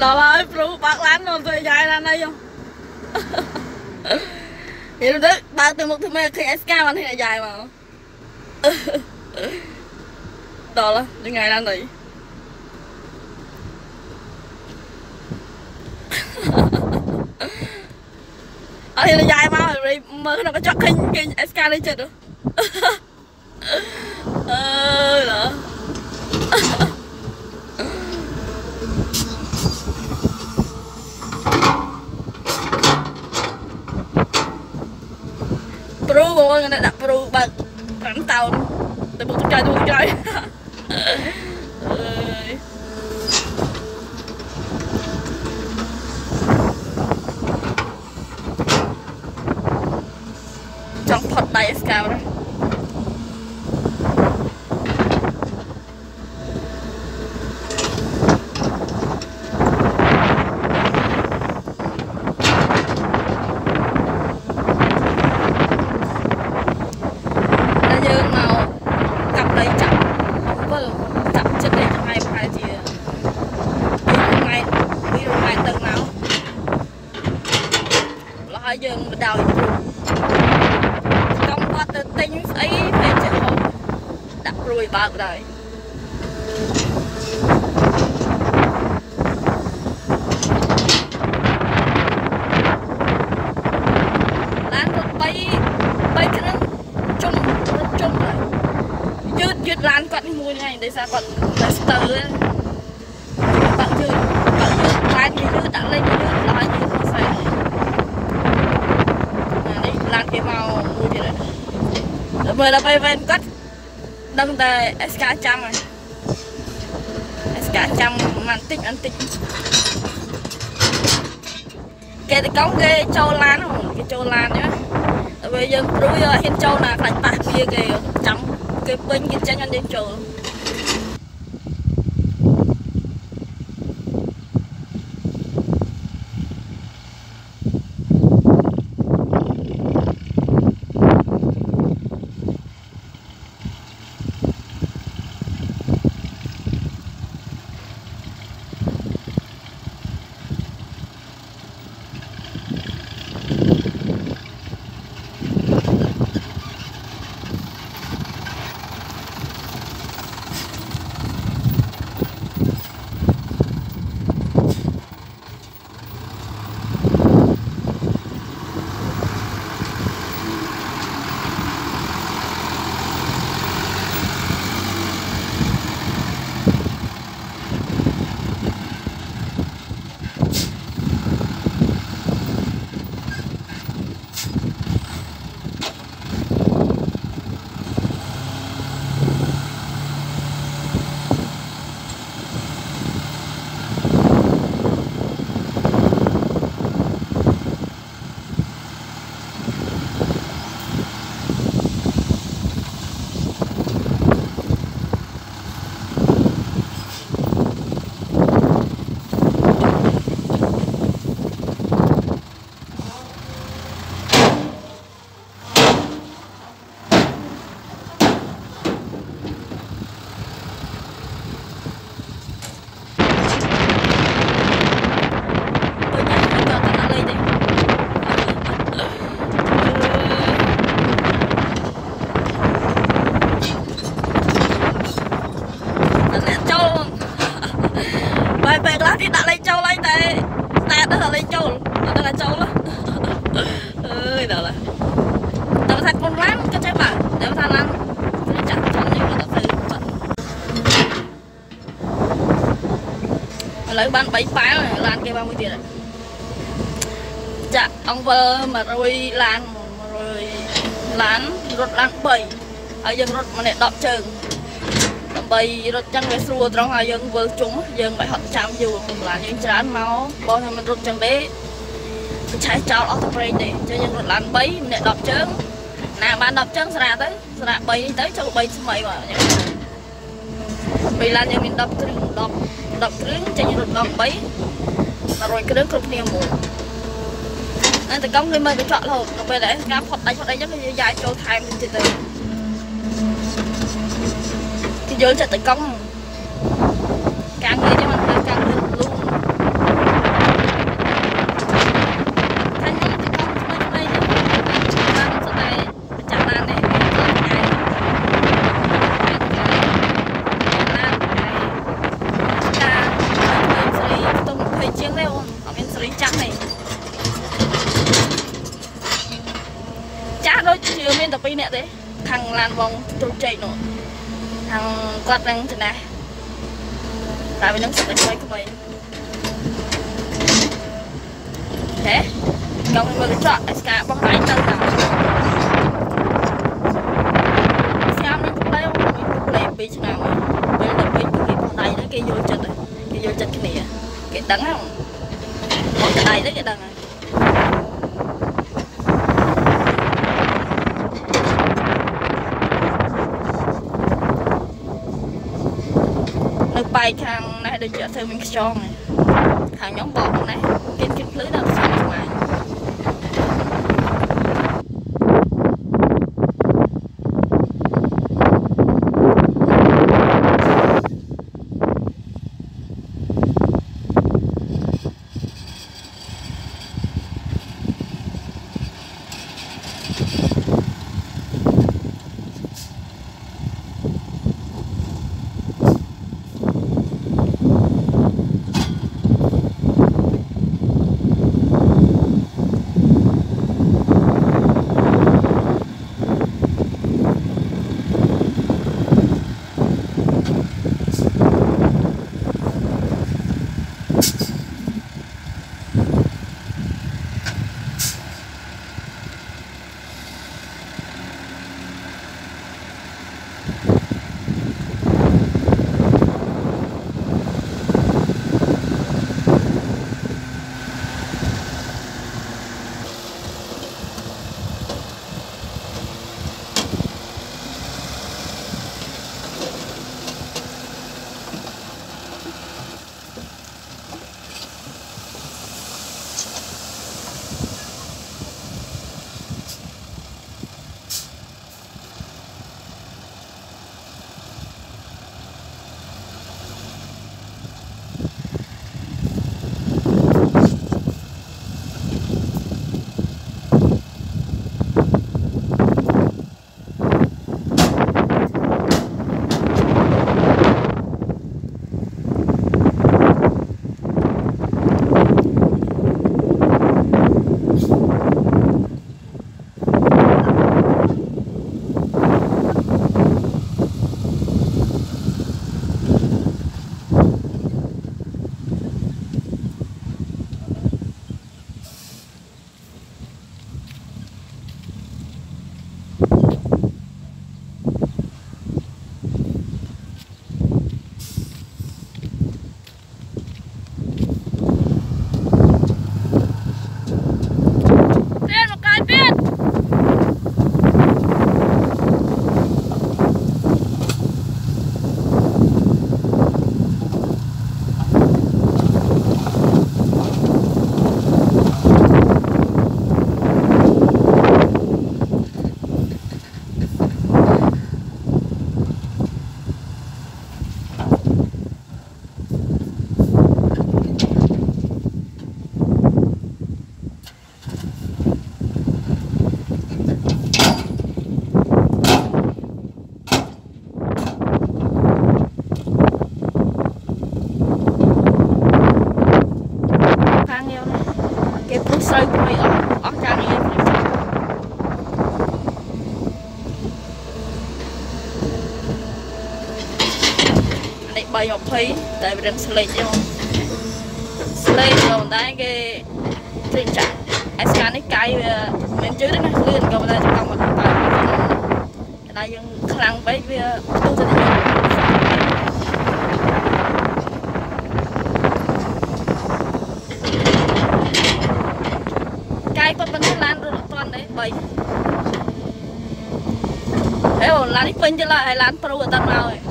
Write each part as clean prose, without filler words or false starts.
đó là pru bạc lán rồi rồi dài ra đây không thì đó ba từ một thứ mấy khi SK mà thì là dài mà đó là những ngày ra này thì là dài mà rồi mơ nó có cho kinh SK đi chết được đó Pro bộ người ta đặt pro bật rắn tàu từ một chơi trong phật đầy scout đó dương mình đào công có tự tính ấy về chợ hộ đặt rồi bạc rồi lan một bay bay cái nó chung rồi dứt lan quặn mùi này để sao còn là từ bạn chưa lan thì dứt đã lên dứt nói như thế phải lan cái màu mùi gì đấy rồi là bay ven cắt đâm tay SK trăm này SK trăm màn tích ăn tích cái cống cái châu lan không cái châu lan nhá bây giờ đối hiện châu là phải bạc bia cái trắng cái bên cái chân anh đến châu lấy bán bánh phá này lan kia 30 tiền này dạ ông vợ mà rồi lan rồi lán rốt lan bầy ở dân rốt mà này đọc trường bầy rốt chân về xua trong hai dân vợ chúng dân phải học chạm dù là những trán máu bao nhiêu mình rốt chân đế trái chào ở tập này cho dân rốt lan bấy này đọc trường nào bạn đọc chân ra tới ra bầy tới cho bầy mày mà vì là nhà mình đọc trứng cho những đọc bấy mà rồi cái đứa cực niềm mùa nên từ công người mời cái chọn lột về để ngắm phật đây rất là dài cho thai mình từ từ thì dưới cho từ công càng nghĩ cho mình càng luôn nè đấy thằng lan vòng tôi chạy nữa thằng quạt đang thế này tại vì nó sẽ quay của mình thế còn mình chọn cả bóng đáy tân nào xem nó cũng lấy mình cũng lấy bị nào bây giờ mình cái bóng đáy đó cái vô chật cái này cái đắng không một cái đáy đấy cái đắng này bay thằng này được chợ theo mình cho này thằng nhóm bọt này cái lưới đó xong ngoài bay học phi tại vì đang slay chứ không slay rồi tại cái tình trạng scan cái cây mình chứ đấy nó lên cầu ra cho con một tay cái này dân khăn bấy với tu cho cây con bên lan rồi toàn đấy bay thế rồi lan đi pin chứ lại hay lan pro người ta nào rồi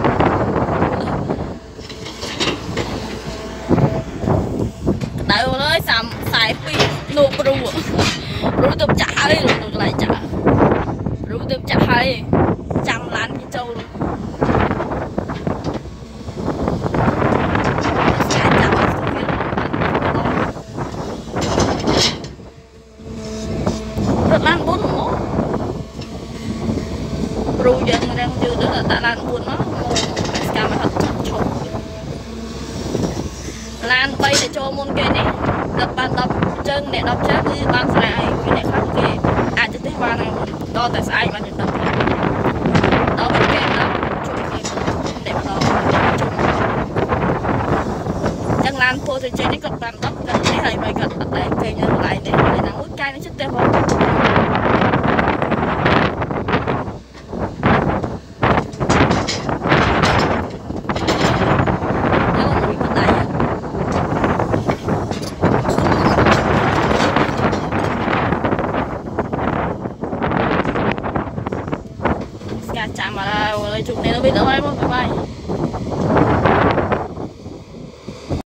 đại ơi sắm xài phi nộp rùa rùa tụm chả hay rồi lại chả rùa tụm chả hay trăm lán cái châu luôn rất lan bốn nó rùa dân đang dư đó là tại lan bốn nó cam mà thật chọc lan bay để cho môn kia này đập bàn đập chân để đập chết như ban phải cái này khác kì à chứ thế qua này đo tại sai mà nhận được đó bên kẹt đó chụp cái để mà nó chẳng lan phô thì trên cái cặp bàn tóc gần cái hay mày gần bắt lại cây như lại để nó hút cay nó chết tem không chạm mà là chụp này nó bị đỡ bay không phải bay